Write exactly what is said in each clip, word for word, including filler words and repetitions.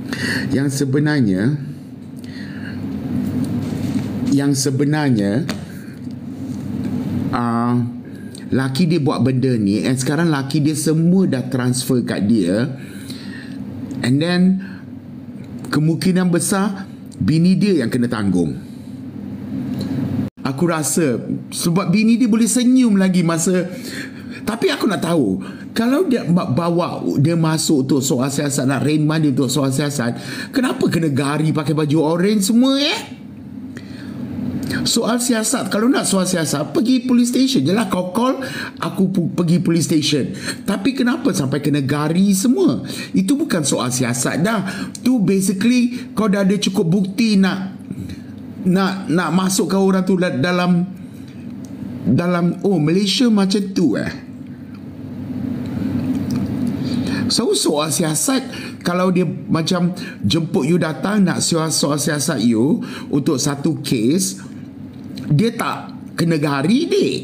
Yang sebenarnya Yang sebenarnya uh, laki dia buat benda ni, and sekarang laki dia semua dah transfer kat dia, and then kemungkinan besar bini dia yang kena tanggung. Aku rasa sebab bini dia boleh senyum lagi masa. Tapi aku nak tahu, kalau dia bawa dia masuk tu soal siasat, nak reman dia tu soal siasat, kenapa kena gari pakai baju orange semua eh? Soal siasat, kalau nak soal siasat, pergi police station je lah. Kau call, aku pergi police station. Tapi kenapa sampai kena gari semua? Itu bukan soal siasat dah. Tu basically kau dah ada cukup bukti nak nak nak masukkan orang tu dalam dalam oh Malaysia macam tu eh. So soal siasat, kalau dia macam jemput you datang nak soal, soal siasat you untuk satu kes, dia tak kena gari dek.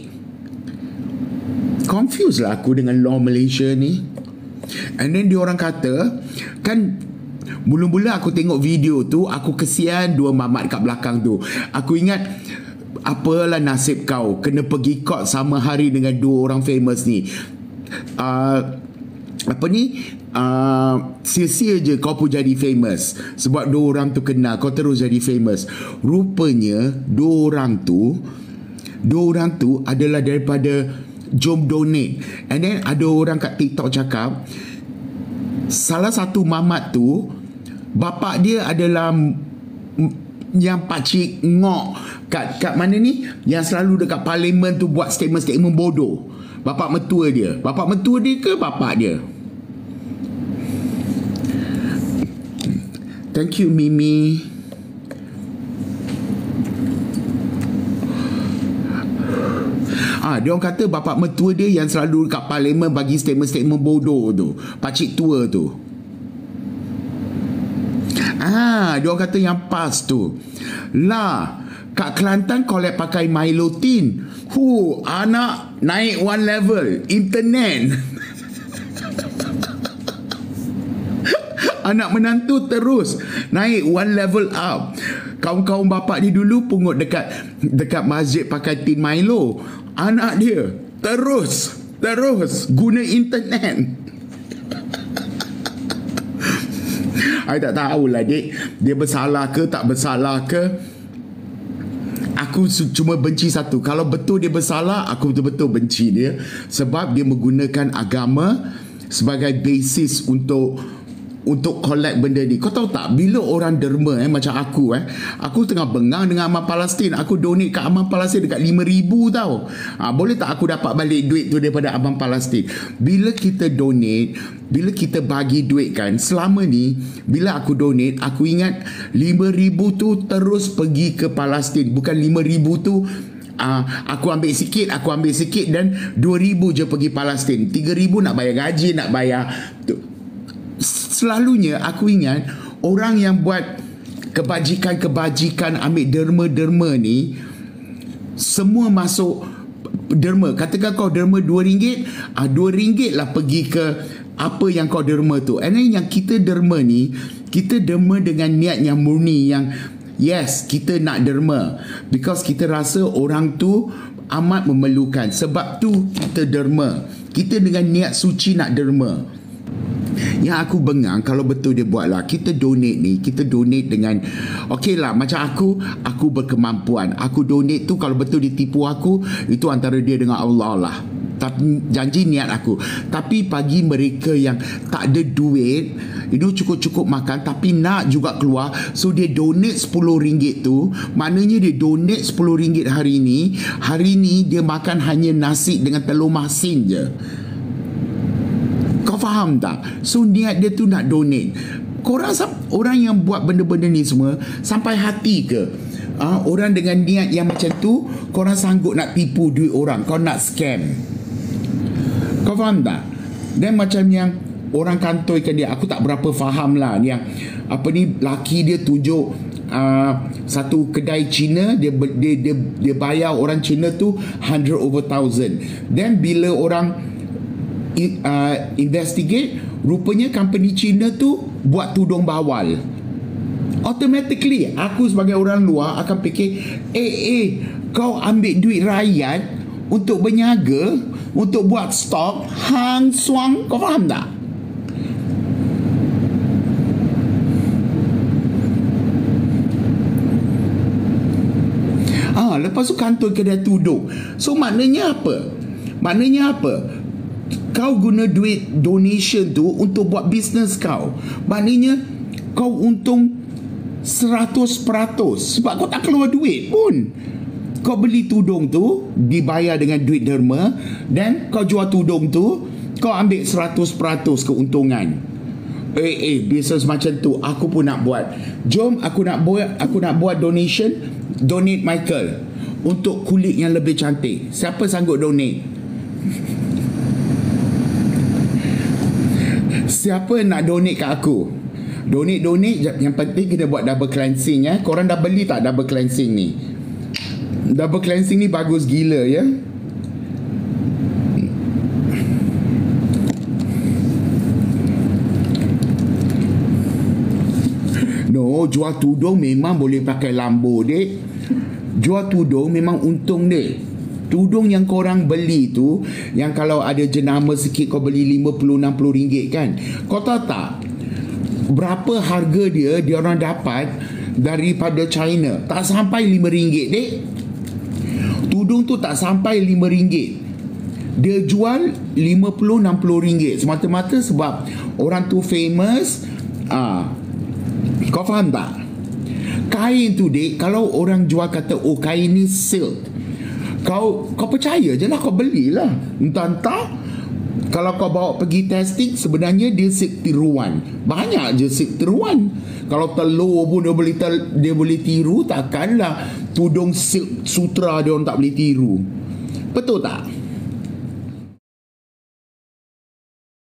Confuse lah aku dengan law Malaysia ni. And then dia orang kata, kan mula-mula aku tengok video tu, aku kesian dua mamat kat belakang tu. Aku ingat, apalah nasib kau kena pergi court sama hari dengan dua orang famous ni. uh, Apa ni, uh, sia-sia je kau pun jadi famous sebab dua orang tu kenal, kau terus jadi famous. Rupanya dua orang tu Dua orang tu adalah daripada Jom Donate. And then ada orang kat TikTok cakap, salah satu mamat tu, bapak dia adalah yang pakcik ngok kat, kat mana ni, yang selalu dekat parlimen tu buat statement-statement bodoh. Bapak mertua dia. Bapak mertua dia ke bapak dia? Thank you, Mimi. Ah, dia orang kata bapak mertua dia yang selalu dekat parlimen bagi statement-statement bodoh tu. Pakcik tua tu. Ah, dia orang kata yang pas tu. Lah, kat Kelantan collect pakai Milo tin. Hu, anak naik one level. Internet. Anak menantu terus naik one level up. Kawan-kawan bapak dia dulu pungut dekat dekat masjid pakai tin Milo. Anak dia terus terus guna internet. I tak tahulah dik, dia bersalah ke tak bersalah ke. Aku cuma benci satu, kalau betul dia bersalah, aku betul-betul benci dia sebab dia menggunakan agama sebagai basis untuk untuk collect benda ni. Kau tahu tak, bila orang derma eh, macam aku eh, aku tengah bengang dengan Amal Palestin, aku donate kat Amal Palestin dekat lima ribu tau. Ha, boleh tak aku dapat balik duit tu daripada Amal Palestin? Bila kita donate, bila kita bagi duit kan, selama ni bila aku donate, aku ingat lima ribu tu terus pergi ke Palestin, bukan lima ribu tu Uh, aku ambil sikit, aku ambil sikit dan dua ribu je pergi Palestin. tiga ribu nak bayar gaji, nak bayar tu. Selalunya aku ingat orang yang buat kebajikan-kebajikan, ambil derma-derma ni, semua masuk derma. Katakan kau derma dua ringgit, ah, dua ringgit lah pergi ke apa yang kau derma tu. And then yang kita derma ni, kita derma dengan niat yang murni, yang yes, kita nak derma because kita rasa orang tu amat memerlukan. Sebab tu kita derma. Kita dengan niat suci nak derma. Yang aku bengang, kalau betul dia buat lah, kita donate ni, kita donate dengan okey lah, macam aku aku berkemampuan, aku donate tu, kalau betul dia tipu aku, itu antara dia dengan Allah lah. Tapi janji niat aku. Tapi bagi mereka yang tak ada duit, itu cukup-cukup makan tapi nak juga keluar, so dia donate sepuluh ringgit tu, maknanya dia donate sepuluh ringgit hari ni, hari ni dia makan hanya nasi dengan telur masin je. Kau faham tak? So niat dia tu nak donate. Korang, orang yang buat benda-benda ni semua, sampai hati ke? Ha, orang dengan niat yang macam tu, korang sanggup nak tipu duit orang, kau nak scam. Kau faham tak? Dan macam yang orang kantoikan dia, aku tak berapa faham lah, yang apa ni, laki dia tunjuk uh, satu kedai Cina, dia, dia dia dia bayar orang Cina tu hundred over thousand. Dan bila orang i- uh, investigate, rupanya company Cina tu buat tudung bawal. Automatically aku sebagai orang luar akan fikir, eh eh kau ambil duit rakyat untuk berniaga, untuk buat stok, hang suang, kau faham tak? Ah, lepas tu kantor kedai tudung. So maknanya apa? Maknanya apa? Kau guna duit donation tu untuk buat bisnes kau. Maknanya kau untung seratus peratus sebab kau tak keluar duit pun. Kau beli tudung tu dibayar dengan duit derma, dan kau jual tudung tu, kau ambil seratus peratus keuntungan. Eh eh bisnes macam tu aku pun nak buat. Jom aku nak buat aku nak buat donation, donate Michael untuk kulit yang lebih cantik. Siapa sanggup donate? Siapa nak donate kat aku? Donate-donate. Yang penting kita buat double cleansing ya. Korang dah beli tak double cleansing ni? Double cleansing ni bagus gila ya. No, jual tudung memang boleh pakai Lambo dek. Jual tudung memang untung dek. Tudung yang korang beli tu, yang kalau ada jenama sikit kau beli lima puluh enam puluh ringgit kan. Kau tahu tak berapa harga dia dia orang dapat daripada China? Tak sampai lima ringgit dek. Tudung tu tak sampai lima ringgit. Dia jual lima puluh enam puluh ringgit semata-mata sebab orang tu famous. Ah, kau faham tak? Kain tu dek, kalau orang jual kata oh kain ni silk, Kau kau percaya je lah, kau belilah. Entah-entah kalau kau bawa pergi testing, sebenarnya dia silk tiruan. Banyak je silk tiruan. Kalau telur pun dia boleh tel, dia boleh tiru. Takkanlah tudung silk sutra dia orang tak boleh tiru. Betul tak?